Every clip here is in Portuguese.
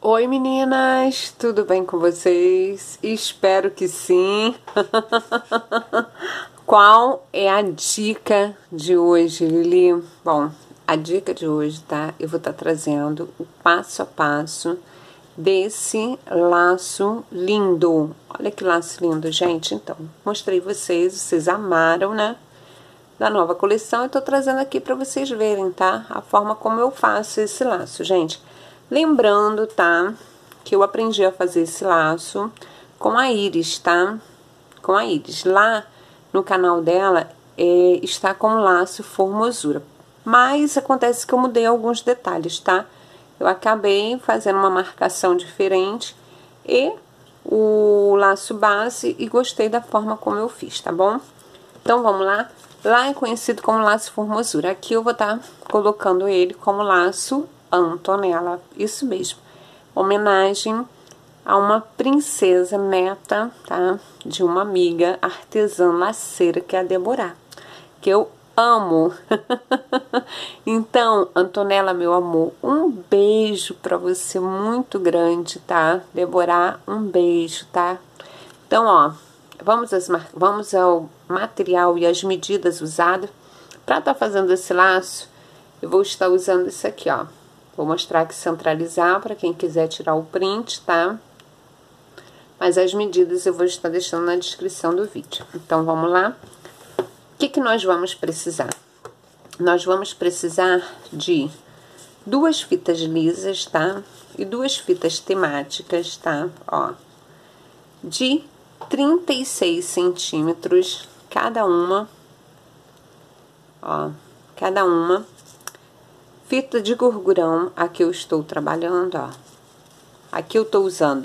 Oi meninas, tudo bem com vocês? Espero que sim. Qual é a dica de hoje, Lili? Bom, a dica de hoje, tá? Eu vou estar trazendo o passo a passo desse laço lindo. Olha que laço lindo, gente. Então, mostrei vocês amaram, né? Da nova coleção, eu tô trazendo aqui para vocês verem, tá? A forma como eu faço esse laço, gente. Lembrando, tá? Que eu aprendi a fazer esse laço com a Iris, tá? Com a Iris. Lá no canal dela está com laço formosura. Mas acontece que eu mudei alguns detalhes, tá? Eu acabei fazendo uma marcação diferente e o laço base e gostei da forma como eu fiz, tá bom? Então, vamos lá. Lá é conhecido como laço formosura. Aqui eu vou estar colocando ele como laço Antonella. Isso mesmo. Homenagem a uma princesa neta, tá? De uma amiga artesã laceira, que é a Deborah. Que eu amo. Então, Antonella, meu amor, um beijo pra você muito grande, tá? Deborah, um beijo, tá? Então, ó, vamos ao material e as medidas usadas. Para estar fazendo esse laço, eu vou estar usando isso aqui, ó. Vou mostrar aqui centralizar para quem quiser tirar o print, tá? Mas as medidas eu vou estar deixando na descrição do vídeo. Então, vamos lá. O que nós vamos precisar? Nós vamos precisar de 2 fitas lisas, tá? E 2 fitas temáticas, tá? Ó, de 36 centímetros cada uma, ó, cada uma. Fita de gorgurão, aqui eu estou trabalhando, ó. Aqui eu tô usando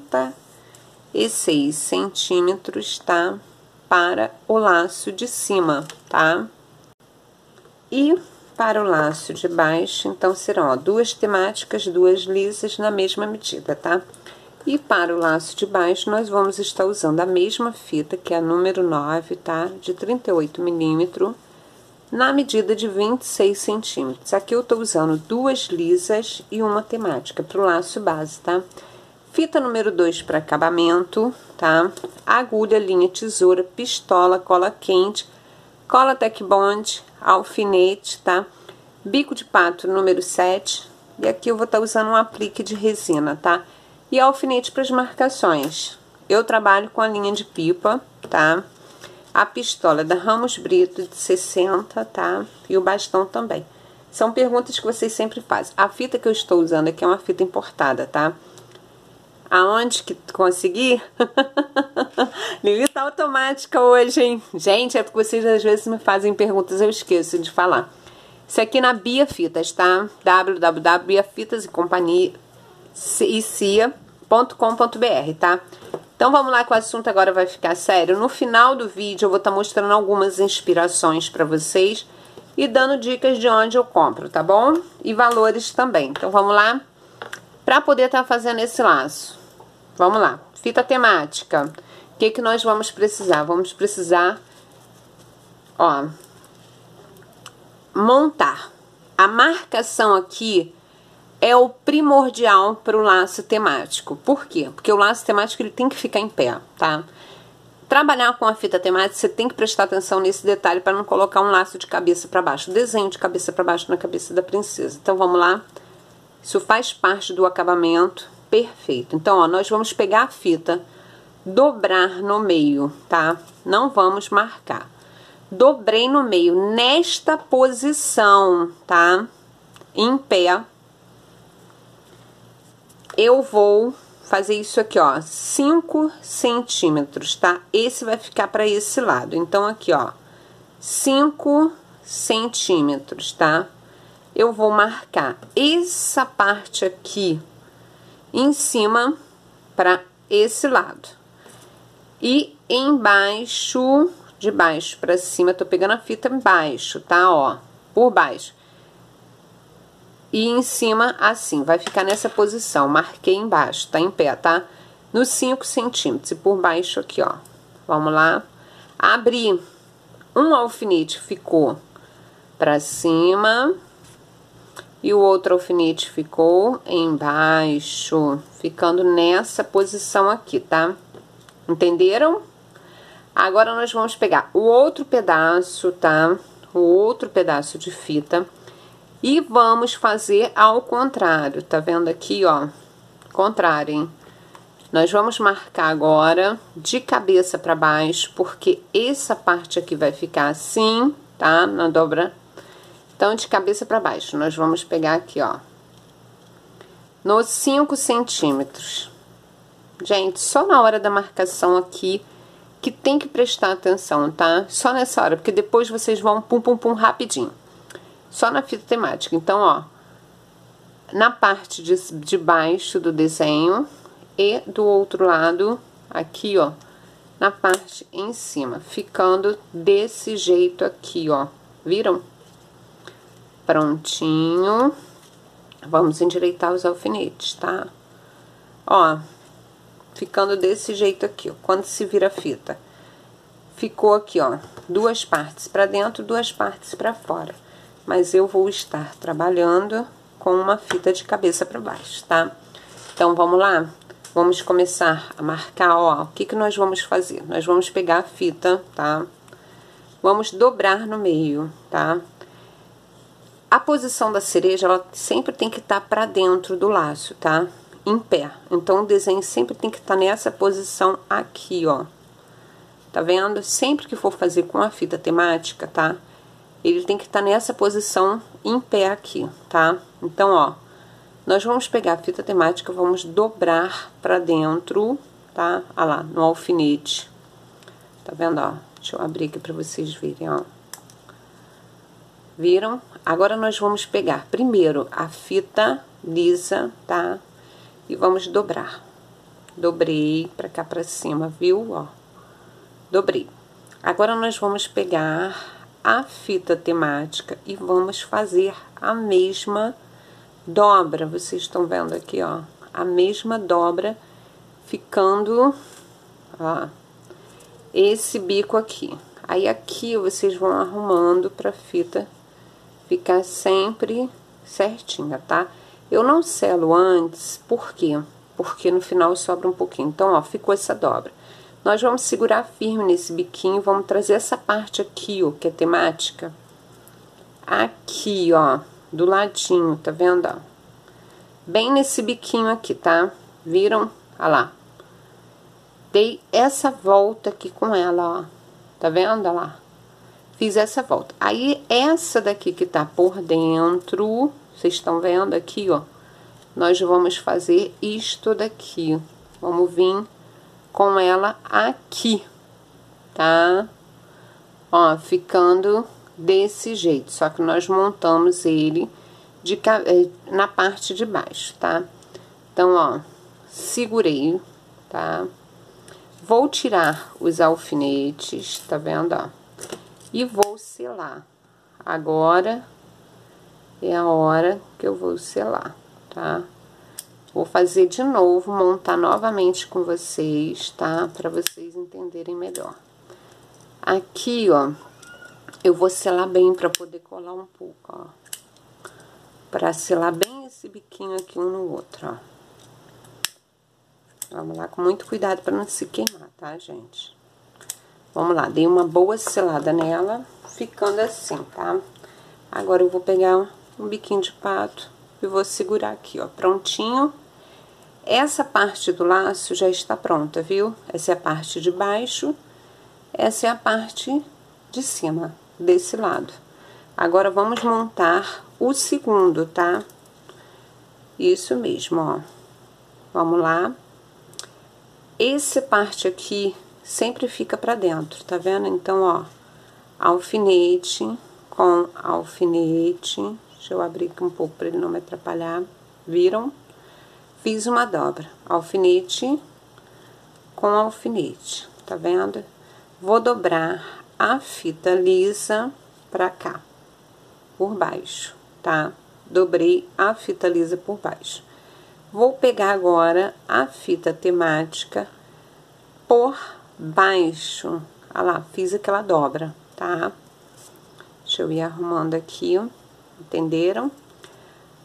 36 centímetros, tá? Para o laço de cima, tá? E para o laço de baixo, então serão, ó, 2 temáticas, 2 lisas na mesma medida, tá? E para o laço de baixo, nós vamos estar usando a mesma fita, que é a número 9, tá? De 38 milímetros, na medida de 26 centímetros. Aqui eu tô usando 2 lisas e uma temática para o laço base, tá? Fita número 2 para acabamento, tá? Agulha, linha, tesoura, pistola, cola quente, cola Tec Bond, alfinete, tá? Bico de pato número 7. E aqui eu vou estar usando um aplique de resina, tá? E alfinete para as marcações. Eu trabalho com a linha de pipa, tá? A pistola da Ramos Brito de 60, tá? E o bastão também. São perguntas que vocês sempre fazem. A fita que eu estou usando aqui é uma fita importada, tá? Aonde que consegui? Lili tá automática hoje, hein? Gente, é porque vocês às vezes me fazem perguntas, eu esqueço de falar. Isso aqui na Bia Fitas, tá? www.biafitas e companhia cia.com.br, tá? Então vamos lá que o assunto agora vai ficar sério. No final do vídeo eu vou estar mostrando algumas inspirações para vocês e dando dicas de onde eu compro, tá bom? E valores também. Então vamos lá para poder estar fazendo esse laço. Vamos lá. Fita temática. O que nós vamos precisar? Vamos precisar, ó, montar. A marcação aqui é o primordial para o laço temático. Por quê? Porque o laço temático ele tem que ficar em pé, tá? Trabalhar com a fita temática, você tem que prestar atenção nesse detalhe para não colocar um laço de cabeça para baixo. Desenho de cabeça para baixo na cabeça da princesa. Então, vamos lá. Isso faz parte do acabamento. Perfeito. Então, ó, nós vamos pegar a fita, dobrar no meio, tá? Não vamos marcar. Dobrei no meio, nesta posição, tá? Em pé. Eu vou fazer isso aqui, ó, 5 centímetros, tá? Esse vai ficar para esse lado. Então, aqui, ó, 5 centímetros, tá? Eu vou marcar essa parte aqui em cima para esse lado. E embaixo, de baixo para cima, tô pegando a fita embaixo, tá? Ó, por baixo. E em cima, assim, vai ficar nessa posição. Marquei embaixo, tá em pé, tá? Nos 5 centímetros. E por baixo aqui, ó. Vamos lá. Abri um alfinete, ficou pra cima. E o outro alfinete ficou embaixo, ficando nessa posição aqui, tá? Entenderam? Agora, nós vamos pegar o outro pedaço, tá? O outro pedaço de fita e vamos fazer ao contrário, tá vendo aqui, ó? Contrário, hein? Nós vamos marcar agora de cabeça para baixo, porque essa parte aqui vai ficar assim, tá? Na dobra. Então, de cabeça para baixo, nós vamos pegar aqui, ó, nos 5 centímetros. Gente, só na hora da marcação aqui que tem que prestar atenção, tá? Só nessa hora, porque depois vocês vão pum, pum, pum, rapidinho. Só na fita temática. Então, ó, na parte de baixo do desenho e do outro lado, aqui, ó, na parte em cima, ficando desse jeito aqui, ó. Viram? Prontinho. Vamos endireitar os alfinetes, tá? Ó, ficando desse jeito aqui, ó, quando se vira a fita. Ficou aqui, ó, 2 partes pra dentro, 2 partes pra fora. Mas eu vou estar trabalhando com uma fita de cabeça pra baixo, tá? Então, vamos lá? Vamos começar a marcar, ó, o que que nós vamos fazer? Nós vamos pegar a fita, tá? Vamos dobrar no meio, tá? A posição da cereja, ela sempre tem que estar pra dentro do laço, tá? Em pé. Então, o desenho sempre tem que estar nessa posição aqui, ó. Tá vendo? Sempre que for fazer com a fita temática, tá? Ele tem que estar nessa posição em pé aqui, tá? Então, ó, nós vamos pegar a fita temática, vamos dobrar pra dentro, tá? Olha lá, no alfinete. Tá vendo, ó? Deixa eu abrir aqui pra vocês verem, ó. Viram? Agora, nós vamos pegar primeiro a fita lisa, tá? E vamos dobrar. Dobrei pra cá pra cima, viu? Ó, dobrei. Agora, nós vamos pegar a fita temática e vamos fazer a mesma dobra. Vocês estão vendo aqui, ó, a mesma dobra, ficando, ó, esse bico aqui. Aí, aqui, vocês vão arrumando pra fita ficar sempre certinha, tá? Eu não selo antes, por quê? Porque no final sobra um pouquinho. Então, ó, ficou essa dobra. Nós vamos segurar firme nesse biquinho, vamos trazer essa parte aqui, ó, que é temática. Aqui, ó, do ladinho, tá vendo, ó? Bem nesse biquinho aqui, tá? Viram? Olha lá. Dei essa volta aqui com ela, ó. Tá vendo? Olha lá. Fiz essa volta. Aí, essa daqui que tá por dentro, vocês estão vendo aqui, ó. Nós vamos fazer isto daqui. Vamos vir com ela aqui, tá? Ó, ficando desse jeito. Só que nós montamos ele na parte de baixo, tá? Então, ó, segurei, tá? Vou tirar os alfinetes, tá vendo, ó? E vou selar. Agora é a hora que eu vou selar, tá? Vou fazer de novo, montar novamente com vocês, tá? Pra vocês entenderem melhor. Aqui, ó, eu vou selar bem pra poder colar um pouco, ó. Pra selar bem esse biquinho aqui um no outro, ó. Vamos lá, com muito cuidado pra não se queimar, tá, gente? Vamos lá, dei uma boa selada nela, ficando assim, tá? Agora, eu vou pegar um biquinho de pato e vou segurar aqui, ó, prontinho. Essa parte do laço já está pronta, viu? Essa é a parte de baixo, essa é a parte de cima, desse lado. Agora, vamos montar o segundo, tá? Isso mesmo, ó. Vamos lá. Essa parte aqui sempre fica pra dentro, tá vendo? Então, ó, alfinete com alfinete. Deixa eu abrir aqui um pouco pra ele não me atrapalhar. Viram? Fiz uma dobra. Alfinete com alfinete, tá vendo? Vou dobrar a fita lisa pra cá, por baixo, tá? Dobrei a fita lisa por baixo. Vou pegar agora a fita temática por baixo. Olha lá, fiz aquela dobra, tá? Deixa eu ir arrumando aqui, ó. Entenderam?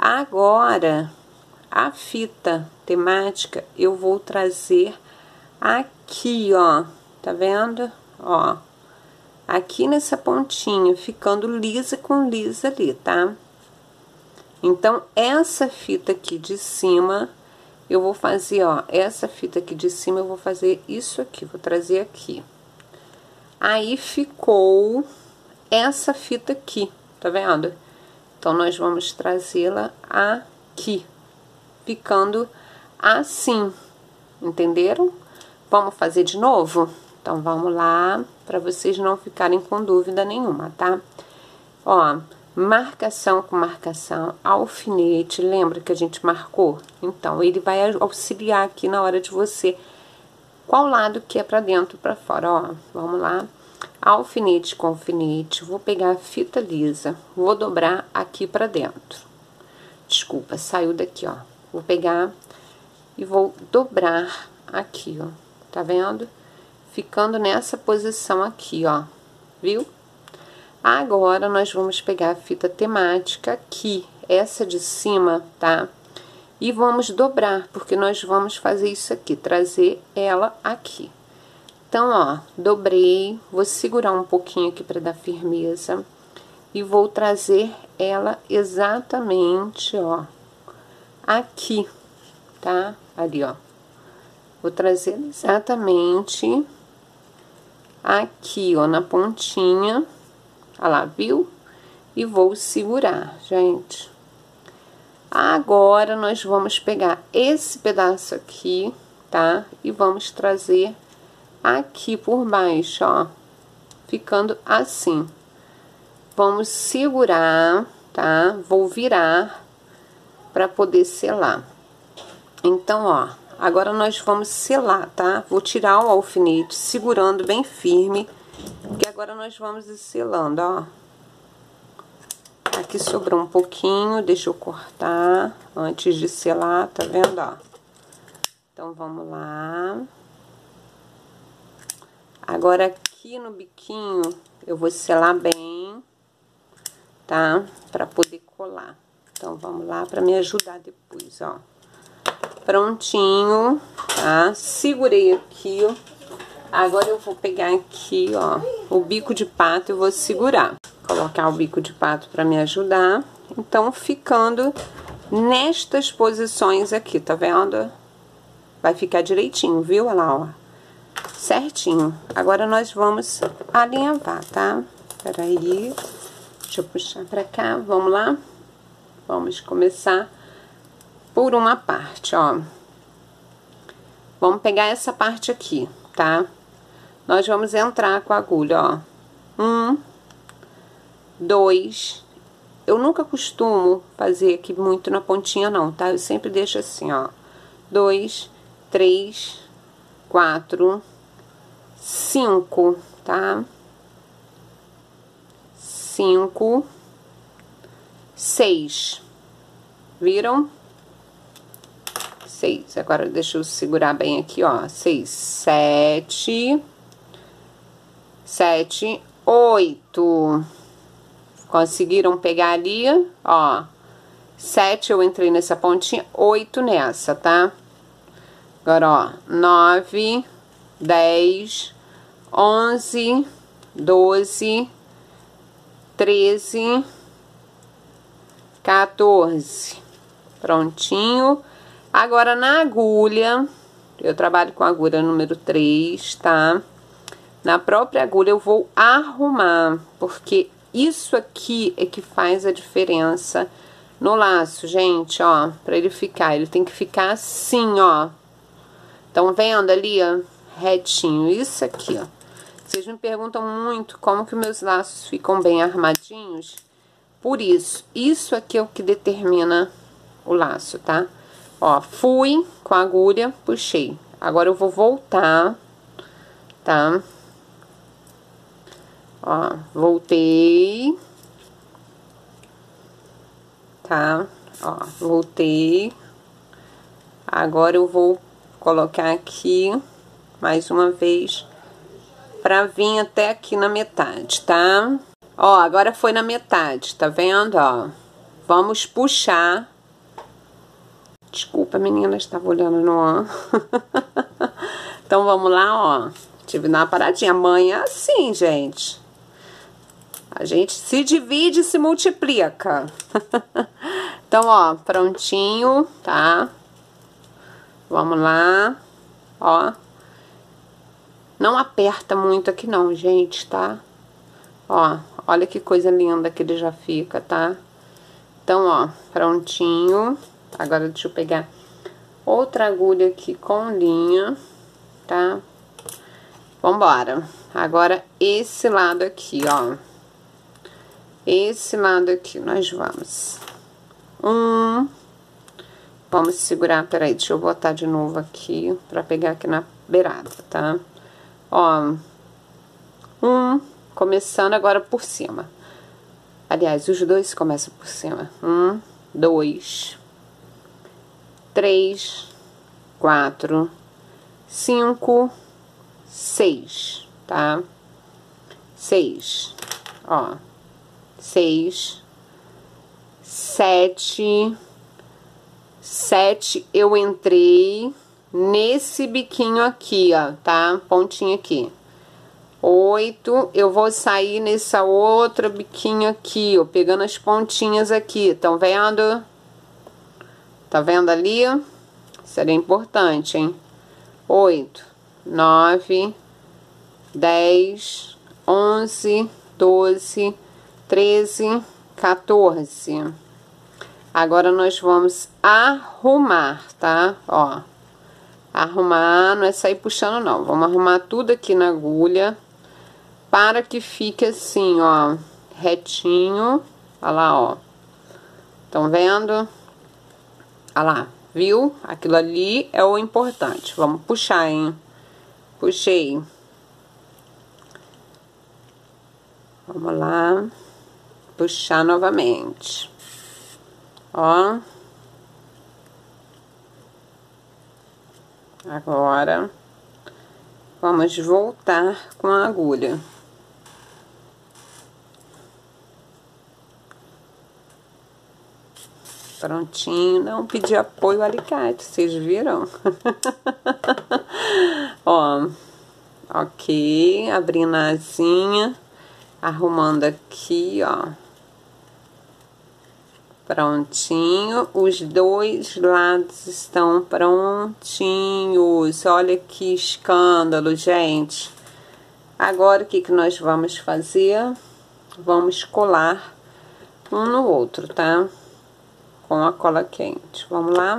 Agora, a fita temática eu vou trazer aqui, ó, tá vendo? Ó, aqui nessa pontinha, ficando lisa com lisa ali, tá? Então, essa fita aqui de cima, eu vou fazer, ó, essa fita aqui de cima, eu vou fazer isso aqui, vou trazer aqui. Aí, ficou essa fita aqui, tá vendo? Então, nós vamos trazê-la aqui, ficando assim, entenderam? Vamos fazer de novo? Então, vamos lá, para vocês não ficarem com dúvida nenhuma, tá? Ó, marcação com marcação, alfinete, lembra que a gente marcou? Então, ele vai auxiliar aqui na hora de você, qual lado que é pra dentro ou pra fora, ó. Vamos lá, alfinete com alfinete, vou pegar a fita lisa, vou dobrar aqui pra dentro. Desculpa, saiu daqui, ó. Vou pegar e vou dobrar aqui, ó, tá vendo? Ficando nessa posição aqui, ó, viu? Agora, nós vamos pegar a fita temática aqui, essa de cima, tá? E vamos dobrar, porque nós vamos fazer isso aqui, trazer ela aqui. Então, ó, dobrei, vou segurar um pouquinho aqui para dar firmeza. E vou trazer ela exatamente, ó, aqui, tá? Ali, ó. Vou trazer exatamente aqui, ó, na pontinha. Olha lá, viu? E vou segurar, gente. Agora, nós vamos pegar esse pedaço aqui, tá? E vamos trazer aqui por baixo, ó. Ficando assim. Vamos segurar, tá? Vou virar pra poder selar. Então, ó, agora nós vamos selar, tá? Vou tirar o alfinete, segurando bem firme. Porque agora nós vamos ir selando, ó. Aqui sobrou um pouquinho, deixa eu cortar antes de selar, tá vendo, ó? Então, vamos lá. Agora, aqui no biquinho, eu vou selar bem, tá? Pra poder colar. Então, vamos lá pra me ajudar depois, ó. Prontinho, tá? Segurei aqui, ó. Agora, eu vou pegar aqui, ó, o bico de pato e vou segurar. Colocar o bico de pato pra me ajudar. Então, ficando nestas posições aqui, tá vendo? Vai ficar direitinho, viu? Olha lá, ó. Certinho. Agora, nós vamos alinhavar, tá? Peraí. Deixa eu puxar pra cá. Vamos lá? Vamos começar por uma parte, ó. Vamos pegar essa parte aqui, tá? Nós vamos entrar com a agulha, ó. 1, 2. Eu nunca costumo fazer aqui muito na pontinha, não, tá? Eu sempre deixo assim, ó. 2, 3, 4, 5, tá? 5, 6. Viram? 6. Agora, deixa eu segurar bem aqui, ó. 6, 7... 7, 8. Conseguiram pegar ali, ó. 7 eu entrei nessa pontinha, 8 nessa, tá? Agora, ó, 9, 10, 11, 12, 13, 14. Prontinho. Agora, na agulha, eu trabalho com a agulha número 3, tá? Na própria agulha eu vou arrumar, porque isso aqui é que faz a diferença no laço, gente, ó. Pra ele ficar, ele tem que ficar assim, ó. Estão vendo ali, ó? Retinho. Isso aqui, ó. Vocês me perguntam muito como que meus laços ficam bem armadinhos. Por isso, isso aqui é o que determina o laço, tá? Ó, fui com a agulha, puxei. Agora eu vou voltar, tá? Ó, voltei, tá? Ó, voltei. Agora eu vou colocar aqui mais uma vez pra vir até aqui na metade, tá? Ó, agora foi na metade, tá vendo, ó? Vamos puxar Desculpa, meninas, estava olhando no... Então, vamos lá, ó. Tive que dar uma paradinha. Amanhã, assim, gente. A gente se divide e se multiplica. Então, ó, prontinho, tá? Vamos lá, ó. Não aperta muito aqui não, gente, tá? Ó, olha que coisa linda que ele já fica, tá? Então, ó, prontinho. Agora deixa eu pegar outra agulha aqui com linha, tá? Vambora. Agora, esse lado aqui, ó. Esse lado aqui, nós vamos. Vamos segurar, peraí, deixa eu botar de novo aqui, pra pegar aqui na beirada, tá? Ó. Começando agora por cima. Aliás, os dois começam por cima. 2, 3, 4, 5, 6, tá? 6, ó. 6, 7, 7 eu entrei nesse biquinho aqui, ó, tá? Pontinho aqui. 8, eu vou sair nessa outra biquinho aqui, ó, pegando as pontinhas aqui, tão vendo? Tá vendo ali? Seria importante, hein? 8, 9, 10, 11, 12, 13, 14. Agora, nós vamos arrumar, tá? Ó, arrumar, não é sair puxando, não. Vamos arrumar tudo aqui na agulha, para que fique assim, ó, retinho. Olha lá, ó. Estão vendo? Olha lá, viu? Aquilo ali é o importante. Vamos puxar, hein? Puxei. Vamos lá. Puxar novamente. Ó. Agora, vamos voltar com a agulha. Prontinho, não pedi apoio ao alicate, vocês viram? Ó, ok, abrindo a asinha, arrumando aqui, ó. Prontinho, os dois lados estão prontinhos. Olha que escândalo, gente. Agora, o que que nós vamos fazer? Vamos colar um no outro, tá? Com a cola quente. Vamos lá.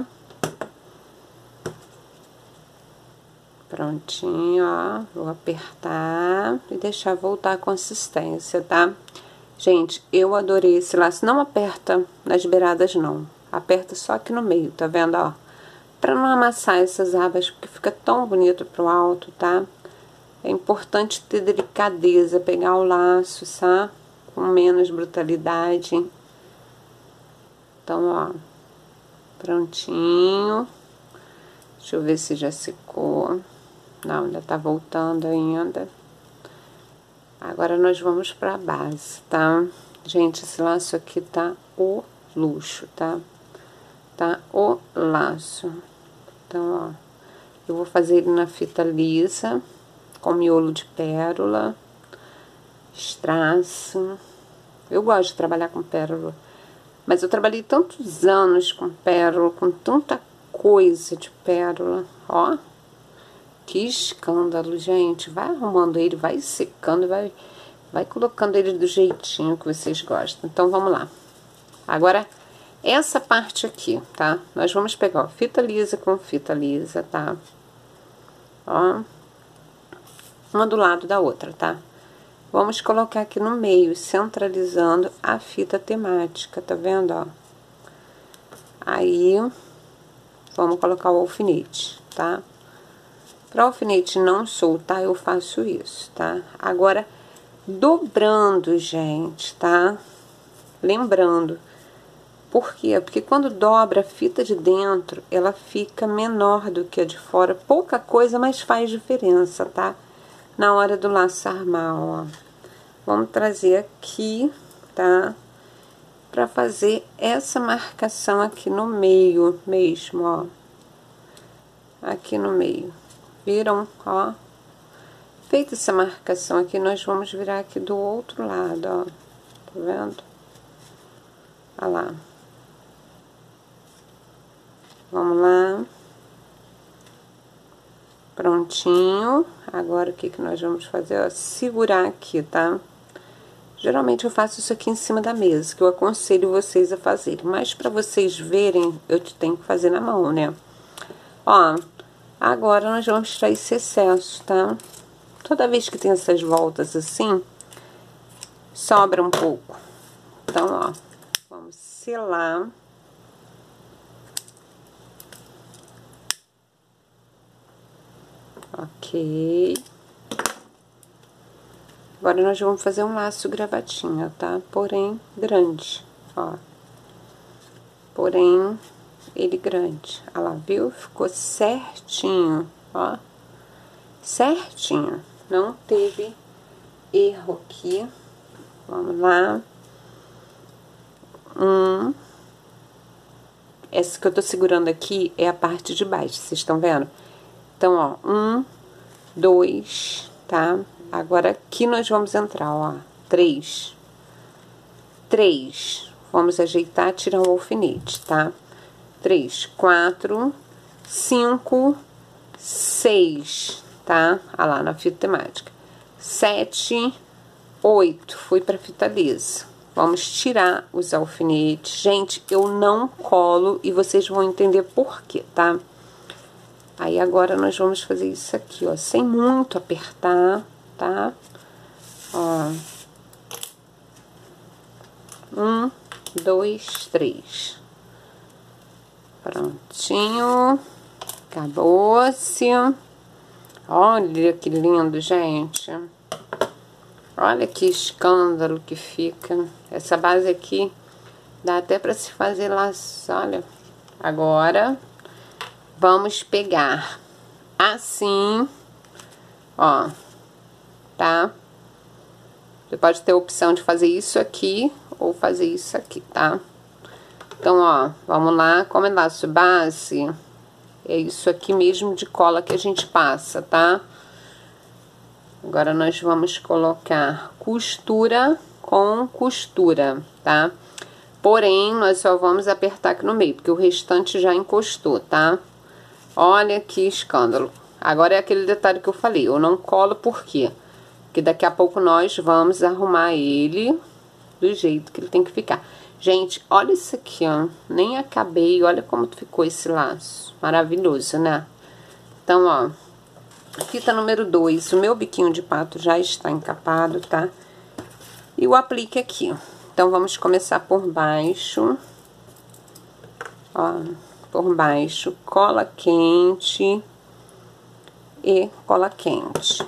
Prontinho, ó. Vou apertar e deixar voltar a consistência, tá? Gente, eu adorei esse laço. Não aperta nas beiradas, não. Aperta só aqui no meio, tá vendo, ó? Pra não amassar essas abas, porque fica tão bonito pro alto, tá? É importante ter delicadeza, pegar o laço, tá? Com menos brutalidade. Então, ó, prontinho. Deixa eu ver se já secou. Não, ainda tá voltando ainda. Agora, nós vamos pra base, tá? Gente, esse laço aqui tá o luxo, tá? Tá o laço. Então, ó, eu vou fazer ele na fita lisa, com miolo de pérola, strass. Eu gosto de trabalhar com pérola. Mas eu trabalhei tantos anos com pérola, com tanta coisa de pérola, ó. Que escândalo, gente. Vai arrumando ele, vai secando, vai colocando ele do jeitinho que vocês gostam. Então, vamos lá. Agora, essa parte aqui, tá? Nós vamos pegar, ó, fita lisa com fita lisa, tá? Ó. Uma do lado da outra, tá? Vamos colocar aqui no meio, centralizando a fita temática, tá vendo, ó? Aí, vamos colocar o alfinete, tá? Para o alfinete não soltar, eu faço isso, tá? Agora, dobrando, gente, tá? Lembrando. Por quê? Porque quando dobra a fita de dentro, ela fica menor do que a de fora. Pouca coisa, mas faz diferença, tá? Na hora do laço armar, ó. Vamos trazer aqui, tá? para fazer essa marcação aqui no meio mesmo, ó. Aqui no meio. Viram, ó? Feita essa marcação aqui, nós vamos virar aqui do outro lado, ó. Tá vendo? Olha lá. Vamos lá. Prontinho. Agora, o que que nós vamos fazer? Ó, segurar aqui, tá? Geralmente eu faço isso aqui em cima da mesa, que eu aconselho vocês a fazerem. Mas pra vocês verem, eu tenho que fazer na mão, né? Ó, agora nós vamos tirar esse excesso, tá? Toda vez que tem essas voltas assim, sobra um pouco. Então, ó, vamos selar. Ok. Agora, nós vamos fazer um laço gravatinha, tá? Porém, grande, ó. Porém, ele grande. Olha lá, viu? Ficou certinho, ó. Certinho. Não teve erro aqui. Vamos lá. Essa que eu tô segurando aqui é a parte de baixo, vocês estão vendo? Então, ó, 1, 2, tá? Agora, aqui nós vamos entrar, ó, 3. 3. Vamos ajeitar, tirar o alfinete, tá? 3, 4, 5, 6, tá? Olha lá, na fita temática. 7, 8, fui pra fita lisa. Vamos tirar os alfinetes. Gente, eu não colo e vocês vão entender por quê, tá? Aí, agora, nós vamos fazer isso aqui, ó, sem muito apertar, tá? Ó. 1, 2, 3. Prontinho. Acabou-se. Olha que lindo, gente. Olha que escândalo que fica. Essa base aqui dá até pra se fazer laço, olha. Agora, vamos pegar assim, ó, tá? Você pode ter a opção de fazer isso aqui ou fazer isso aqui, tá? Então, ó, vamos lá. Como é laço base, é isso aqui mesmo de cola que a gente passa, tá? Agora, nós vamos colocar costura com costura, tá? Porém, nós só vamos apertar aqui no meio, porque o restante já encostou, tá? Olha que escândalo. Agora é aquele detalhe que eu falei, eu não colo por quê? Porque daqui a pouco nós vamos arrumar ele do jeito que ele tem que ficar. Gente, olha isso aqui, ó. Nem acabei, olha como ficou esse laço. Maravilhoso, né? Então, ó, fita número 2, o meu biquinho de pato já está encapado, tá? E o aplique aqui. Então, vamos começar por baixo. Ó, por baixo, cola quente e cola quente.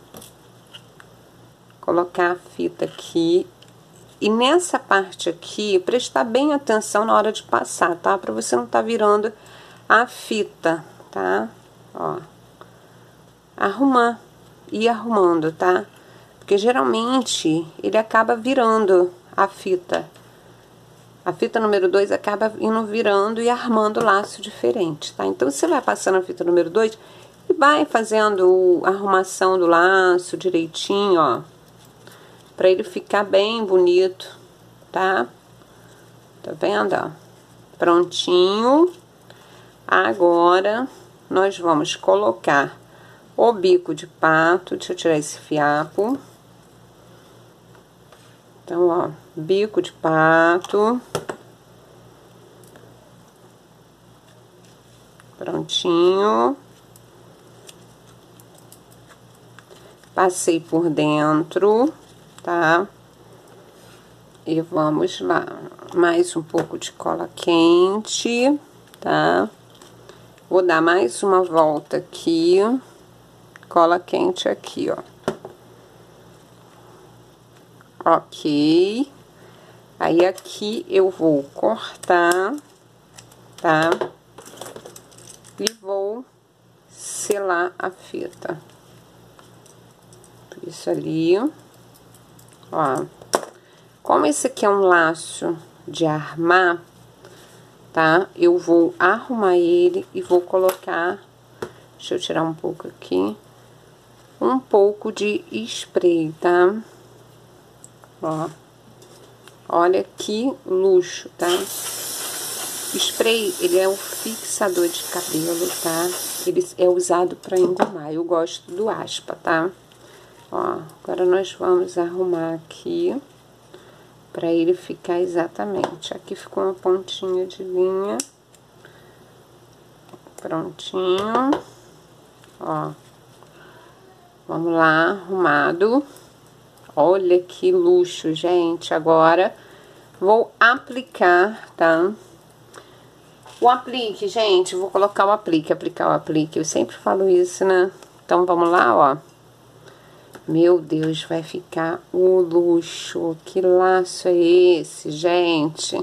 Colocar a fita aqui. E nessa parte aqui, prestar bem atenção na hora de passar, tá? Pra você não tá virando a fita, tá? Ó. Arrumar. Ir arrumando, tá? Porque geralmente ele acaba virando a fita. A fita número 2 acaba indo virando e armando laço diferente, tá? Então, você vai passando a fita número 2 e vai fazendo a arrumação do laço direitinho, ó. Pra ele ficar bem bonito, tá? Tá vendo, ó? Prontinho. Agora, nós vamos colocar o bico de pato. Deixa eu tirar esse fiapo. Então, ó, bico de pato. Prontinho. Passei por dentro, tá? E vamos lá. Mais um pouco de cola quente, tá? Vou dar mais uma volta aqui. Cola quente aqui, ó. Ok. Aí, aqui eu vou cortar, tá? E vou selar a fita. Isso ali. Ó. Como esse aqui é um laço de armar, tá? Eu vou arrumar ele e vou colocar, deixa eu tirar um pouco aqui, um pouco de spray, tá? Ó, olha que luxo, tá? O spray, ele é um fixador de cabelo, tá? Ele é usado para engomar, eu gosto do aspa, tá? Ó, agora nós vamos arrumar aqui para ele ficar exatamente. Aqui ficou uma pontinha de linha. Prontinho. Ó. Vamos lá, arrumado. Olha que luxo, gente. Agora, vou aplicar, tá? O aplique, gente, vou colocar o aplique, aplicar o aplique. Eu sempre falo isso, né? Então, vamos lá, ó. Meu Deus, vai ficar o luxo. Que laço é esse, gente?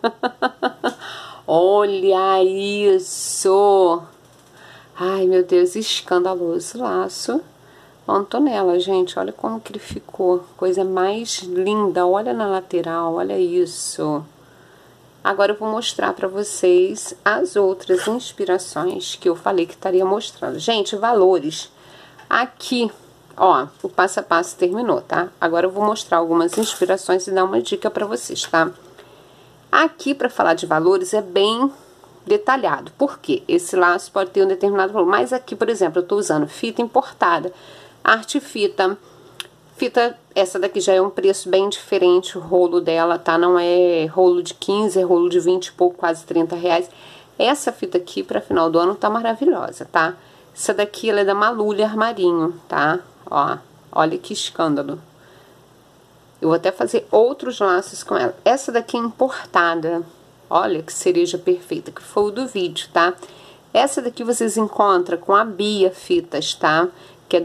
Olha isso! Ai, meu Deus, escandaloso laço. Antonella, gente, olha como que ele ficou. Coisa mais linda. Olha na lateral, olha isso. Agora eu vou mostrar pra vocês as outras inspirações que eu falei que estaria mostrando. Gente, valores. Aqui, ó, o passo a passo terminou, tá? Agora eu vou mostrar algumas inspirações e dar uma dica pra vocês, tá? Aqui, pra falar de valores, é bem detalhado. Por quê? Esse laço pode ter um determinado valor. Mas aqui, por exemplo, eu tô usando fita importada, arte fita. Fita, essa daqui já é um preço bem diferente, o rolo dela, tá? Não é rolo de 15, é rolo de 20 e pouco, quase 30 reais. Essa fita aqui, pra final do ano, tá maravilhosa, tá? Essa daqui, ela é da Malulha Armarinho, tá? Ó, olha que escândalo. Eu vou até fazer outros laços com ela. Essa daqui é importada. Olha que cereja perfeita, que foi o do vídeo, tá? Essa daqui vocês encontram com a Bia Fitas, tá? Que é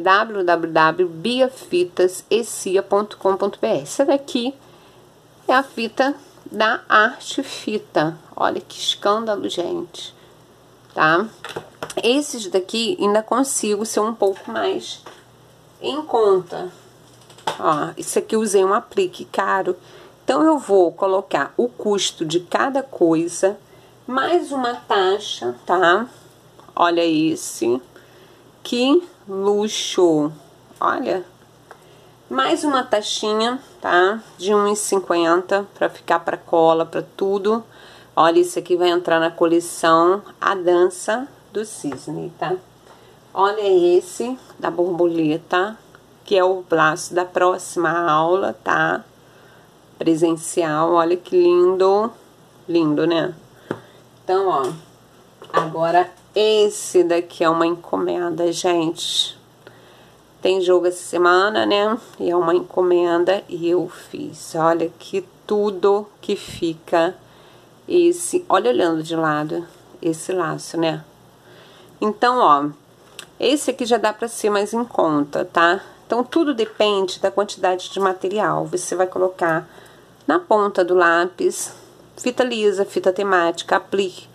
www.biafitasecia.com.br. Essa daqui é a fita da Arte Fita. Olha que escândalo, gente. Tá? Esses daqui ainda consigo ser um pouco mais em conta. Ó, isso aqui eu usei um aplique caro. Então, eu vou colocar o custo de cada coisa, mais uma taxa, tá? Olha esse. Que luxo! Olha. Mais uma taxinha, tá? De R$1,50 pra ficar pra cola, pra tudo. Olha, isso aqui vai entrar na coleção A Dança do Cisne, tá? Olha esse da borboleta, que é o laço da próxima aula, tá? Presencial, olha que lindo. Lindo, né? Então, ó. Agora, esse daqui é uma encomenda, gente. Tem jogo essa semana, né? E é uma encomenda e eu fiz. Olha que tudo que fica esse... Olha olhando de lado esse laço, né? Então, ó. Esse aqui já dá pra ser mais em conta, tá? Então, tudo depende da quantidade de material. Você vai colocar na ponta do lápis, fita lisa, fita temática, aplique,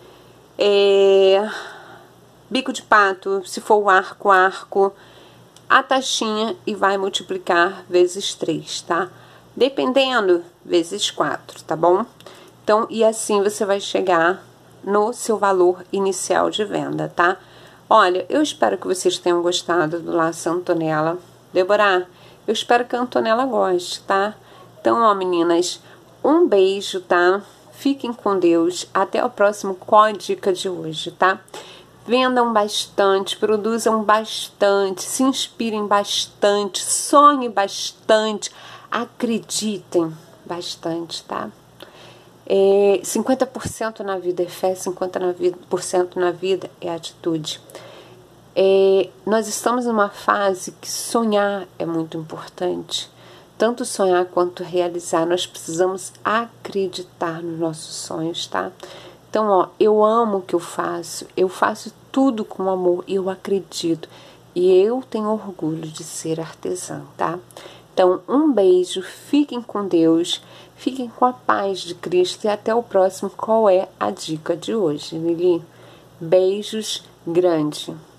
bico de pato, se for o arco, a taxinha e vai multiplicar vezes 3, tá? Dependendo, vezes 4, tá bom? Então, e assim você vai chegar no seu valor inicial de venda, tá? Olha, eu espero que vocês tenham gostado do laço Antonella. Débora, eu espero que a Antonella goste, tá? Então, ó, meninas, um beijo, tá? Fiquem com Deus. Até o próximo Qual a Dica de hoje, tá? Vendam bastante, produzam bastante, se inspirem bastante, sonhem bastante, acreditem bastante, tá? 50% na vida é fé, 50% na vida é atitude. Nós estamos numa fase que sonhar é muito importante. Tanto sonhar quanto realizar, nós precisamos acreditar nos nossos sonhos, tá? Então, ó, eu amo o que eu faço tudo com amor e eu acredito. E eu tenho orgulho de ser artesã, tá? Então, um beijo, fiquem com Deus, fiquem com a paz de Cristo e até o próximo Qual é a Dica de hoje, Lili? Beijos grandes.